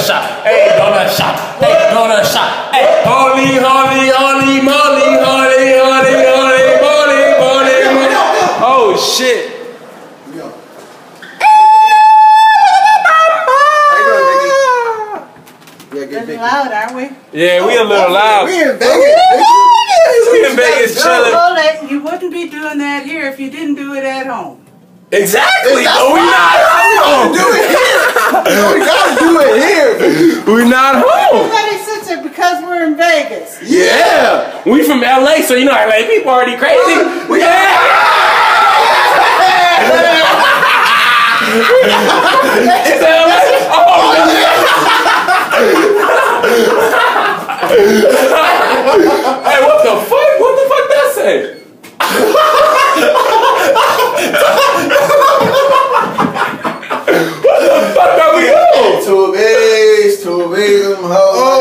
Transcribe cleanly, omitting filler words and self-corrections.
shop. Hey, donut shop. Hey, donut shop. Hey, holy, holy, holy, moly, holy, holy, holy, moly, moly, moly. Oh shit. Getting loud, aren't we? Yeah, we a little loud. We in Vegas. We in Vegas chilling. Well, you wouldn't be doing that here if you didn't do it at home. Exactly. But we not home. Do it here. We gotta do it here. We not home. Everybody sits there because we're in Vegas. Yeah. We from LA, so you know LA people already crazy. It's LA. Oh, hey, what the fuck? What the fuck that say? What the fuck are we on? Two bass, them hoes.